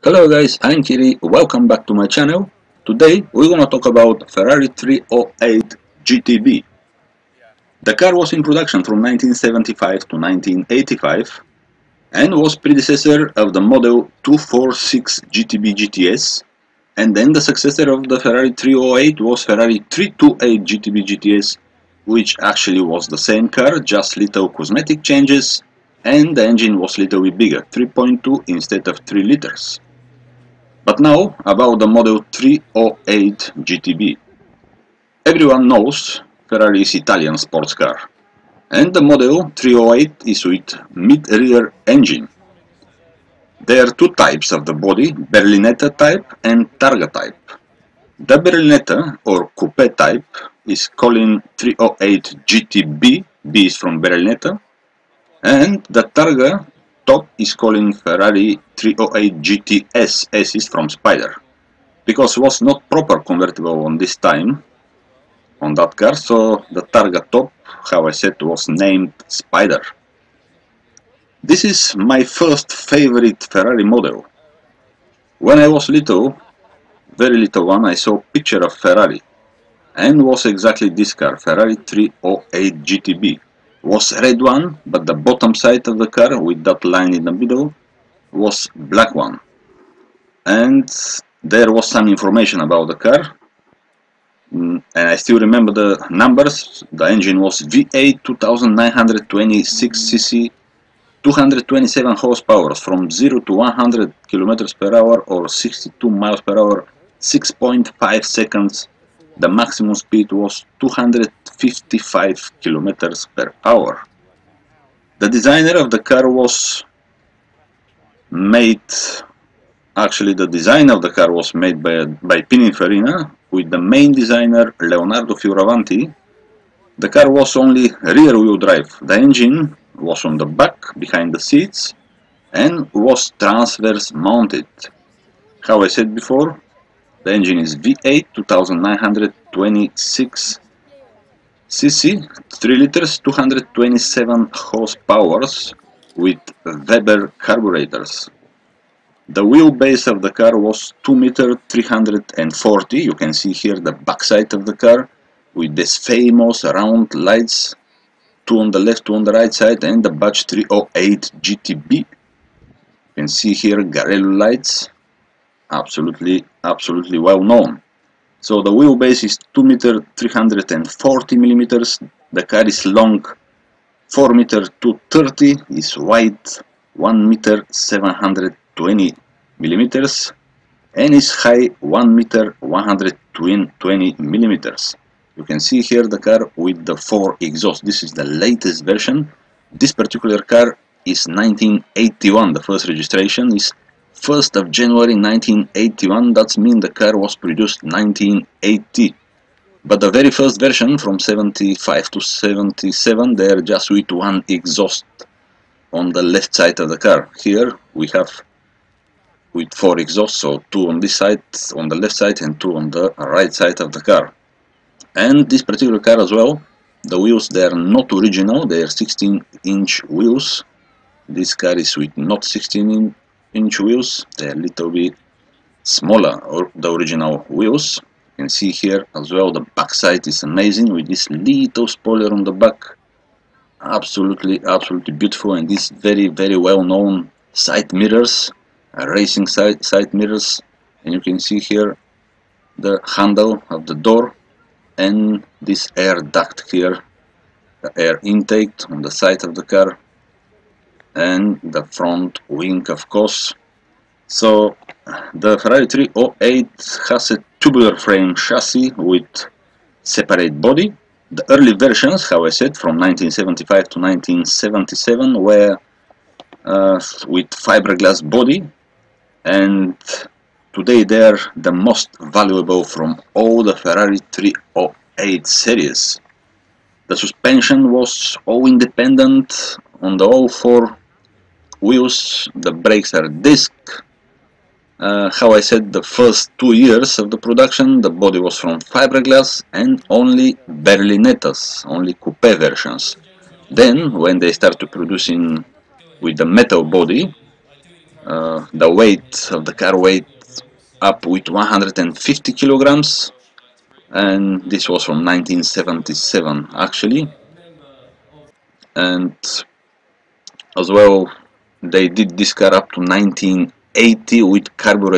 Hello guys, I'm Kiri, welcome back to my channel. Today we're gonna talk about Ferrari 308 GTB. The car was in production from 1975 to 1985 and was predecessor of the model 246 GTB GTS, and then the successor of the Ferrari 308 was Ferrari 328 GTB GTS, which actually was the same car, just little cosmetic changes, and the engine was little bit bigger, 3.2 instead of 3 liters. But now about the model 308 GTB. Everyone knows Ferrari is Italian sports car, and the model 308 is with mid-rear engine. There are two types of the body, Berlinetta type and Targa type. The Berlinetta or Coupe type is calling 308 GTB, B is from Berlinetta, and the Targa top is calling Ferrari 308 GTS, S is from Spider, because it was not proper convertible on this time on that car, so the Targa top, how I said, was named Spider. This is my first favorite Ferrari model. When I was little, very little one, I saw a picture of Ferrari, and was exactly this car, Ferrari 308 GTB. Was red one, but the bottom side of the car with that line in the middle was black one. And there was some information about the car, and I still remember the numbers. The engine was V8 2926 cc, 227 horsepower from 0 to 100 km per hour or 62 miles per hour, 6.5 seconds. The maximum speed was 255 km per hour. The designer of the car was made, actually the design of the car was made by Pininfarina with the main designer Leonardo Fioravanti. The car was only rear wheel drive. The engine was on the back behind the seats and was transverse mounted. How I said before, the engine is V8 2926 cc, 3 liters, 227 horsepower with Weber carburetors. The wheelbase of the car was 2 meter 340. You can see here the backside of the car with this famous round lights, 2 on the left, 2 on the right side, and the badge 308 GTB. You can see here Garello lights. Absolutely well known. So the wheelbase is 2 meter 340 millimeters. The car is long 4 meter 230, is wide 1 meter 720 millimeters, and is high 1 meter 120 millimeters. You can see here the car with the 4 exhaust. This is the latest version. This particular car is 1981. The first registration is 1st of January 1981, that means the car was produced 1980. But the very first version from 75 to 77, they are just with 1 exhaust on the left side of the car. Here we have with 4 exhausts, so 2 on this side, on the left side, and 2 on the right side of the car. And this particular car as well, the wheels, they are not original, they are 16-inch wheels. This car is with not 16-inch wheels, they are a little bit smaller, or the original wheels. You can see here as well the back side is amazing with this little spoiler on the back. Absolutely beautiful, and these very well known side mirrors, racing side mirrors. And you can see here the handle of the door and this air duct here, the air intake on the side of the car, and the front wing, of course. So the Ferrari 308 has a tubular frame chassis with separate body. The early versions, how I said, from 1975 to 1977 were with fiberglass body, and today they are the most valuable from all the Ferrari 308 series. The suspension was all independent on the all 4 wheels. The brakes are disc. How I said, the first 2 years of the production the body was from fiberglass and only Berlinettas, only coupe versions. Then when they started producing with the metal body, The weight of the car went up with 150 kilograms, and this was from 1977 actually. And as well, they did this car up to 1980 with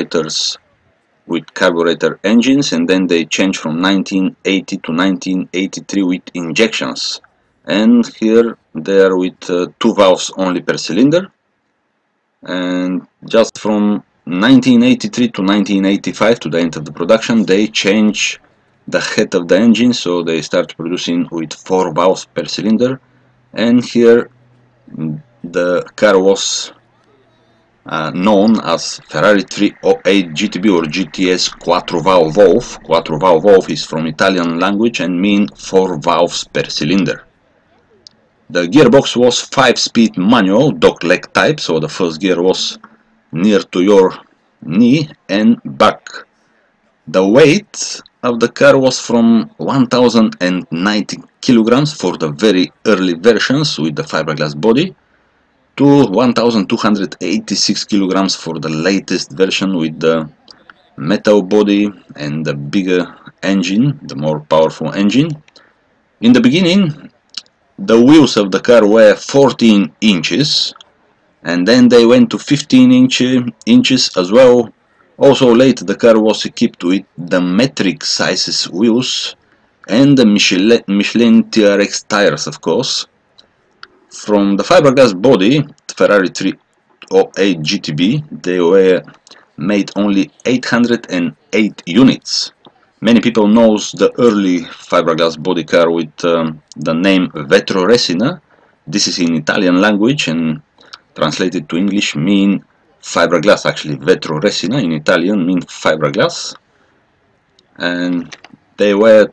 carburetor engines, and then they changed from 1980 to 1983 with injections. And here they are with two valves only per cylinder. And just from 1983 to 1985, to the end of the production, they change the head of the engine, so they start producing with four valves per cylinder. And here the car was known as Ferrari 308 GTB or GTS Quattro Valve. Quattro Valve is from Italian language and mean four valves per cylinder. The gearbox was 5-speed manual dog leg type, so the first gear was near to your knee and back. The weight of the car was from 1090 kilograms for the very early versions with the fiberglass body to 1286 kilograms for the latest version with the metal body and the bigger engine, the more powerful engine. In the beginning, the wheels of the car were 14 inches, and then they went to 15 inches as well. Also later the car was equipped with the metric sizes wheels and the Michelin TRX tires, of course. From the fiberglass body, Ferrari 308 GTB, they were made only 808 units. Many people knows the early fiberglass body car with the name Vetro Resina. This is in Italian language and translated to English mean fiberglass. Actually, Vetro Resina in Italian mean fiberglass. And they were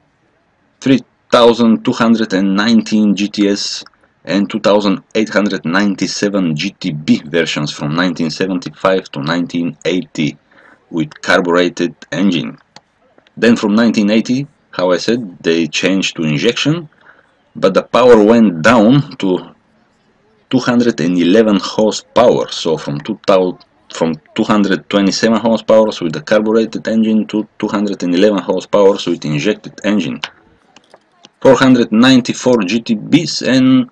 3219 GTS and 2897 GTB versions from 1975 to 1980 with carbureted engine. Then from 1980, how I said, they changed to injection, but the power went down to 211 horsepower, so from 227 horsepower with the carbureted engine to 211 horsepower with injected engine. 494 GTBs and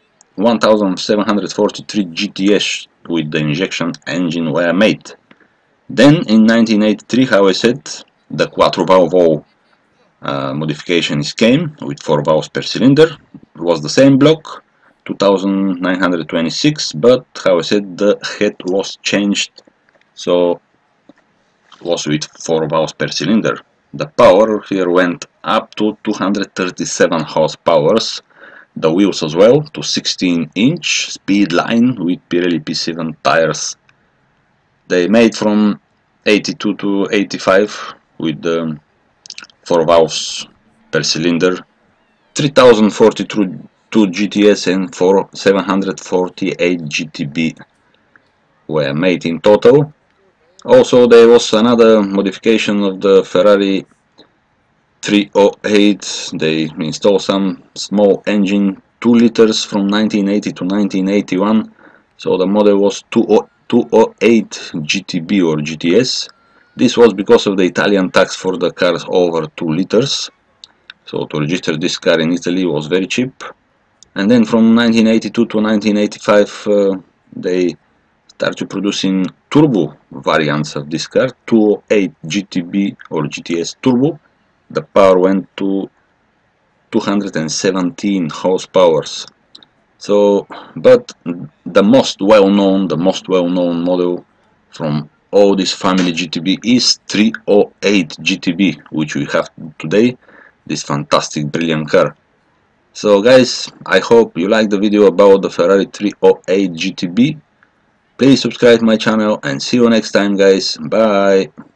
1743 GTS with the injection engine were made. Then in 1983, how I said, the Quattro Valve modifications came with 4 valves per cylinder. It was the same block, 2926, but how I said, the head was changed, so it was with 4 valves per cylinder. The power here went up to 237 horsepower. The wheels as well to 16-inch speed line with Pirelli P7 tires. They made from 82 to 85 with the 4 valves per cylinder, 3042 GTS and 748 GTB were made in total. Also there was another modification of the Ferrari 308. They installed some small engine, 2 liters from 1980 to 1981, so the model was 208 GTB or GTS. This was because of the Italian tax for the cars over 2 liters, so to register this car in Italy was very cheap. And then from 1982 to 1985 they started producing turbo variants of this car, 208 GTB or GTS turbo. The power went to 217 horsepower. So, but the most well-known model from all this family GTB is 308 GTB, which we have today, this fantastic brilliant car. So guys, I hope you liked the video about the Ferrari 308 GTB. Please subscribe my channel and see you next time guys. Bye.